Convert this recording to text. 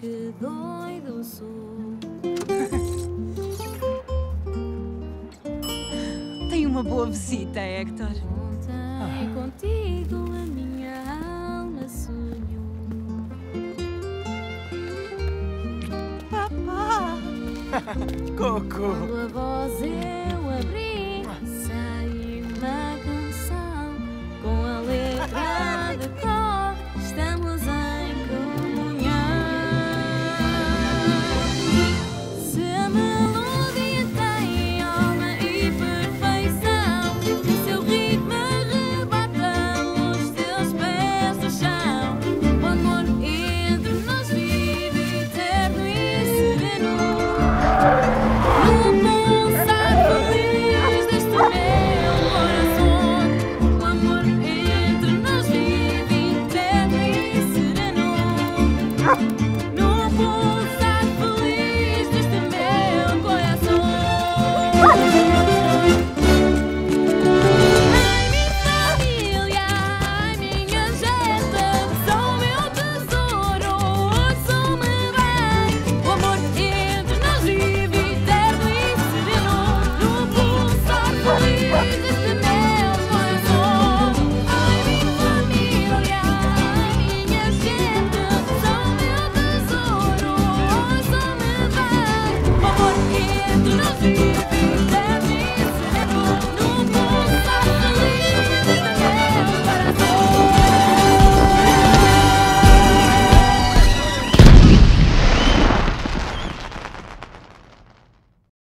que doido sou. Tem uma boa visita, Hector. Ontem contigo a minha alma sonhou. Papá! Coco! Quando a voz eu abri